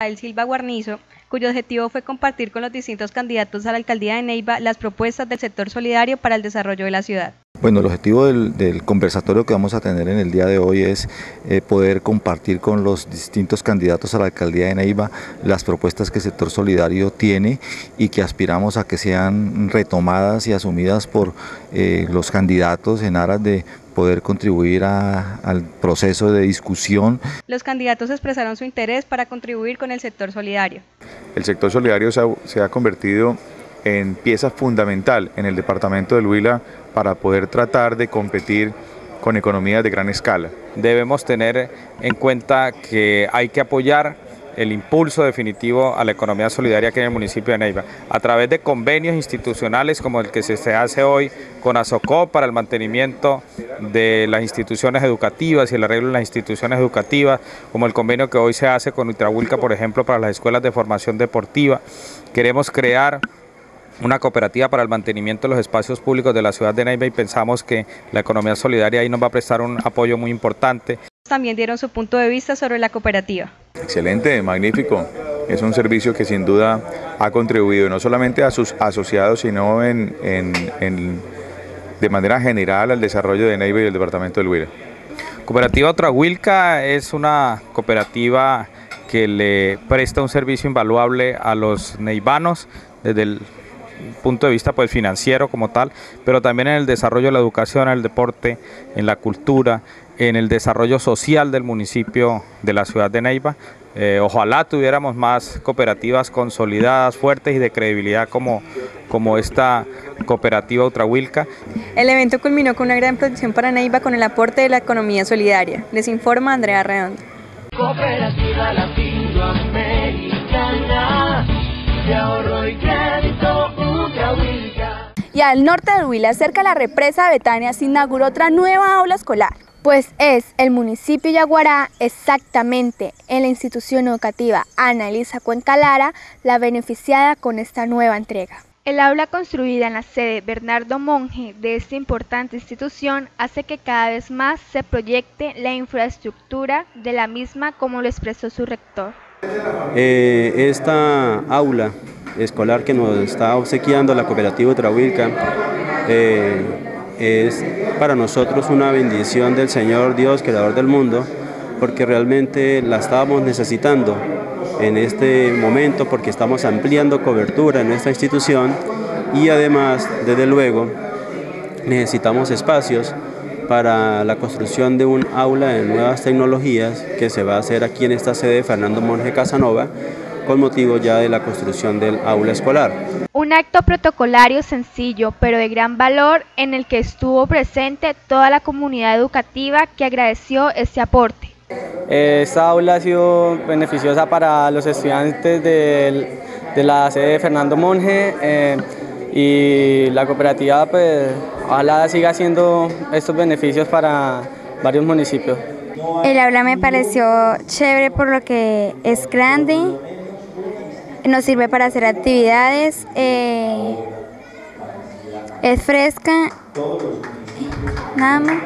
El Silva Guarnizo, cuyo objetivo fue compartir con los distintos candidatos a la alcaldía de Neiva las propuestas del sector solidario para el desarrollo de la ciudad. Bueno, el objetivo del conversatorio que vamos a tener en el día de hoy es poder compartir con los distintos candidatos a la alcaldía de Neiva las propuestas que el sector solidario tiene y que aspiramos a que sean retomadas y asumidas por los candidatos en aras de poder contribuir al proceso de discusión. Los candidatos expresaron su interés para contribuir con el sector solidario. El sector solidario se ha convertido en pieza fundamental en el departamento del Huila para poder tratar de competir con economías de gran escala. Debemos tener en cuenta que hay que apoyar el impulso definitivo a la economía solidaria aquí en el municipio de Neiva, a través de convenios institucionales como el que se hace hoy con ASOCOP para el mantenimiento de las instituciones educativas y el arreglo de las instituciones educativas, como el convenio que hoy se hace con Ultrahuilca, por ejemplo, para las escuelas de formación deportiva. Queremos crear una cooperativa para el mantenimiento de los espacios públicos de la ciudad de Neiva y pensamos que la economía solidaria ahí nos va a prestar un apoyo muy importante. También dieron su punto de vista sobre la cooperativa. Excelente, magnífico. Es un servicio que sin duda ha contribuido no solamente a sus asociados, sino de manera general al desarrollo de Neiva y del departamento del Huila. Cooperativa Ultrahuilca es una cooperativa que le presta un servicio invaluable a los neivanos desde el punto de vista pues financiero como tal, pero también en el desarrollo de la educación, en el deporte, en la cultura, en el desarrollo social del municipio de la ciudad de Neiva. Ojalá tuviéramos más cooperativas consolidadas, fuertes y de credibilidad como esta cooperativa Ultrahuilca. El evento culminó con una gran producción para Neiva con el aporte de la economía solidaria. Les informa Andrea Redondo. Cooperativa Latinoamericana de ahorro y crédito Ultrahuilca. Y al norte del Huila, cerca de la represa de Betania, se inauguró otra nueva aula escolar. Pues es el municipio de Yaguará, exactamente en la institución educativa Ana Elisa Cuenca Lara, la beneficiada con esta nueva entrega. El aula construida en la sede Bernardo Monge de esta importante institución hace que cada vez más se proyecte la infraestructura de la misma, como lo expresó su rector. Esta aula escolar que nos está obsequiando la cooperativa Ultrahuilca es para nosotros una bendición del Señor Dios, creador del mundo, porque realmente la estábamos necesitando en este momento, porque estamos ampliando cobertura en nuestra institución y además, desde luego, necesitamos espacios para la construcción de un aula de nuevas tecnologías que se va a hacer aquí en esta sede Fernando Monge Casanova, con motivo ya de la construcción del aula escolar. Un acto protocolario sencillo, pero de gran valor, en el que estuvo presente toda la comunidad educativa que agradeció este aporte. Esta aula ha sido beneficiosa para los estudiantes de la sede de Fernando Monge y la cooperativa pues ojalá siga haciendo estos beneficios para varios municipios. El aula me pareció chévere por lo que es grande, nos sirve para hacer actividades, es fresca, nada más.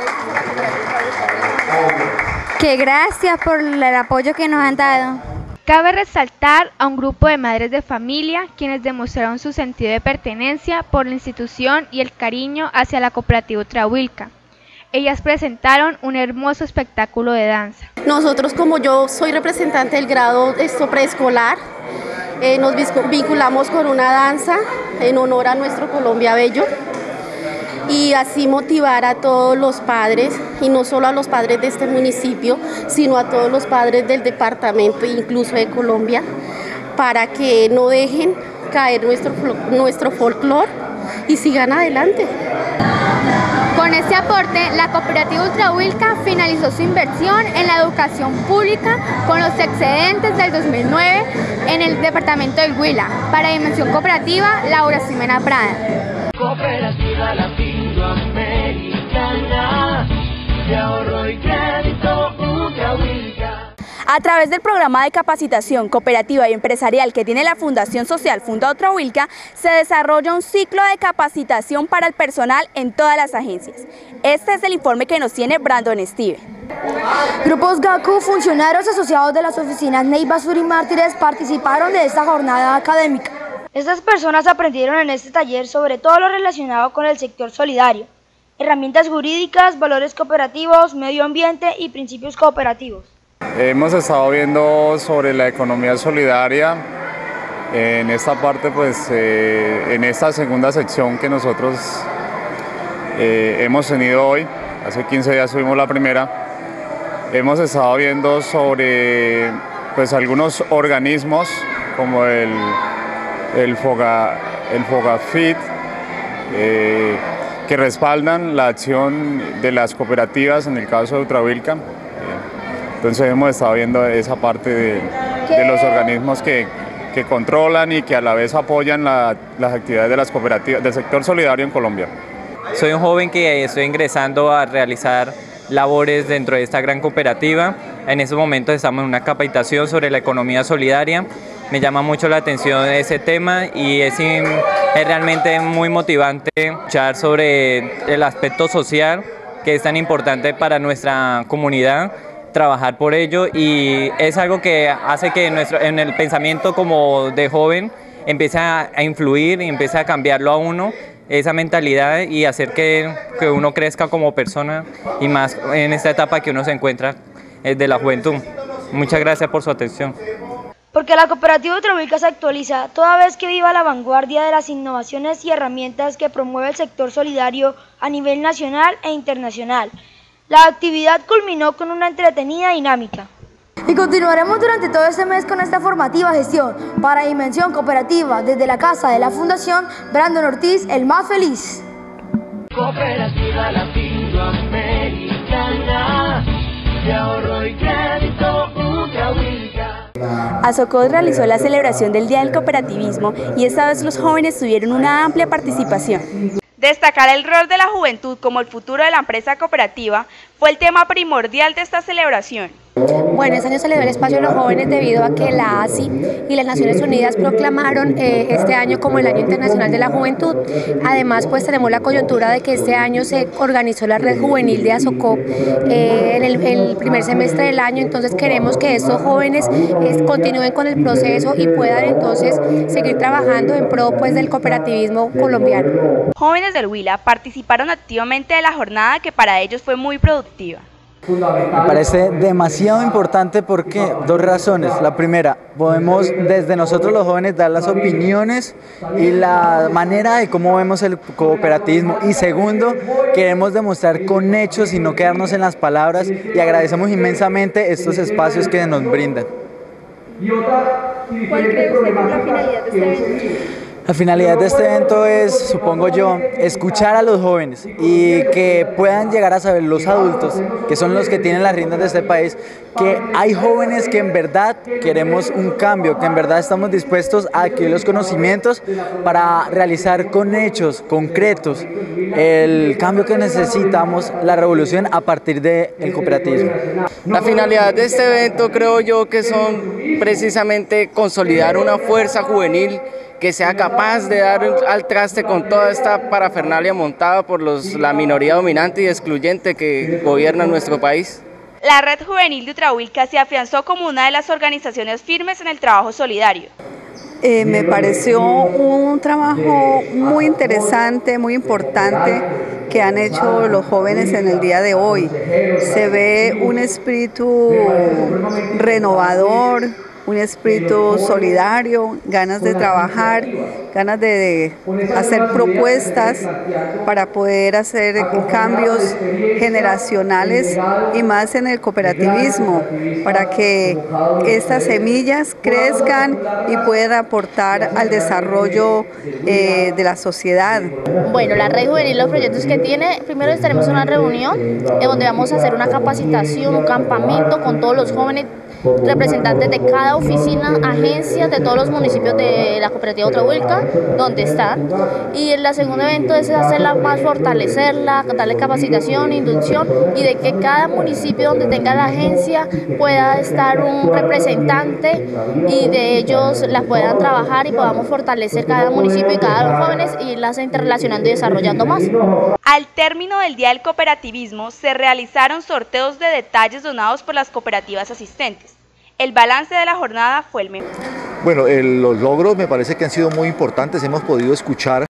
Que gracias por el apoyo que nos han dado. Cabe resaltar a un grupo de madres de familia quienes demostraron su sentido de pertenencia por la institución y el cariño hacia la cooperativa Ultrahuilca. Ellas presentaron un hermoso espectáculo de danza. Nosotros, como yo soy representante del grado preescolar, nos vinculamos con una danza en honor a nuestro Colombia Bello y así motivar a todos los padres, y no solo a los padres de este municipio, sino a todos los padres del departamento e incluso de Colombia, para que no dejen caer nuestro folclore y sigan adelante. Con este aporte, la cooperativa Ultrahuilca finalizó su inversión en la educación pública con los excedentes del 2009 en el departamento del Huila. Para Dimensión Cooperativa, Laura Ximena Prada. Cooperativa Latinoamericana de ahorro y crédito Ultrahuilca. A través del programa de capacitación cooperativa y empresarial que tiene la Fundación Social Funda Ultrahuilca, se desarrolla un ciclo de capacitación para el personal en todas las agencias. Este es el informe que nos tiene Brandon Steve. Grupos GACU, funcionarios asociados de las oficinas Neiva Sur y Mártires participaron de esta jornada académica. Estas personas aprendieron en este taller sobre todo lo relacionado con el sector solidario, herramientas jurídicas, valores cooperativos, medio ambiente y principios cooperativos. Hemos estado viendo sobre la economía solidaria. En esta parte, pues, en esta segunda sección que nosotros hemos tenido hoy, hace 15 días tuvimos la primera, hemos estado viendo sobre, pues, algunos organismos como el FOGAFIT, que respaldan la acción de las cooperativas en el caso de Utrahuilca. Entonces hemos estado viendo esa parte de los organismos que controlan y que a la vez apoyan las actividades de las cooperativas del sector solidario en Colombia. Soy un joven que estoy ingresando a realizar labores dentro de esta gran cooperativa. En estos momentos estamos en una capacitación sobre la economía solidaria. Me llama mucho la atención ese tema y es realmente muy motivante escuchar sobre el aspecto social, que es tan importante para nuestra comunidad, trabajar por ello, y es algo que hace que en el pensamiento como de joven empiece a influir y empiece a cambiarlo a uno, esa mentalidad, y hacer que uno crezca como persona, y más en esta etapa que uno se encuentra de la juventud. Muchas gracias por su atención. Porque la cooperativa Utrahuilca se actualiza toda vez que viva a la vanguardia de las innovaciones y herramientas que promueve el sector solidario a nivel nacional e internacional. La actividad culminó con una entretenida dinámica. Y continuaremos durante todo este mes con esta formativa gestión para Dimensión Cooperativa desde la Casa de la Fundación Brandon Ortiz, el más feliz. Cooperativa Latinoamericana de ahorro y crédito Utrahuilca. Asocod realizó la celebración del Día del Cooperativismo y esta vez los jóvenes tuvieron una amplia participación. Destacar el rol de la juventud como el futuro de la empresa cooperativa fue el tema primordial de esta celebración. Bueno, este año se le dio el espacio a los jóvenes debido a que la ASI y las Naciones Unidas proclamaron este año como el Año Internacional de la Juventud. Además, pues tenemos la coyuntura de que este año se organizó la Red Juvenil de Asocod en el primer semestre del año, entonces queremos que estos jóvenes continúen con el proceso y puedan entonces seguir trabajando en pro, pues, del cooperativismo colombiano. Jóvenes del Huila participaron activamente de la jornada, que para ellos fue muy productiva. Me parece demasiado importante porque dos razones. La primera, podemos desde nosotros los jóvenes dar las opiniones y la manera de cómo vemos el cooperativismo. Y segundo, queremos demostrar con hechos y no quedarnos en las palabras, y agradecemos inmensamente estos espacios que nos brindan. ¿Cuál cree usted que es la finalidad de este evento? La finalidad de este evento es, supongo yo, escuchar a los jóvenes y que puedan llegar a saber los adultos, que son los que tienen las riendas de este país, que hay jóvenes que en verdad queremos un cambio, que en verdad estamos dispuestos a adquirir los conocimientos para realizar con hechos concretos el cambio que necesitamos, la revolución a partir del cooperativismo. La finalidad de este evento creo yo que son precisamente consolidar una fuerza juvenil que sea capaz de dar al traste con toda esta parafernalia montada por la minoría dominante y excluyente que gobierna nuestro país. La Red Juvenil de Utrahuilca se afianzó como una de las organizaciones firmes en el trabajo solidario. Me pareció un trabajo muy interesante, muy importante que han hecho los jóvenes en el día de hoy. Se ve un espíritu renovador, un espíritu solidario, ganas de trabajar, ganas de hacer propuestas para poder hacer cambios generacionales y más en el cooperativismo, para que estas semillas crezcan y puedan aportar al desarrollo de la sociedad. Bueno, la Red Juvenil, los proyectos que tiene, primero estaremos en una reunión donde vamos a hacer una capacitación, un campamento con todos los jóvenes representantes de cada oficina, agencia de todos los municipios de la cooperativa Ultrahuilca, donde están. Y el segundo evento es hacerla más, fortalecerla, darle capacitación, inducción, y de que cada municipio donde tenga la agencia pueda estar un representante y de ellos la puedan trabajar y podamos fortalecer cada municipio y cada los jóvenes y irlas interrelacionando y desarrollando más. Al término del Día del Cooperativismo se realizaron sorteos de detalles donados por las cooperativas asistentes. El balance de la jornada fue el mejor. Bueno, los logros me parece que han sido muy importantes, hemos podido escuchar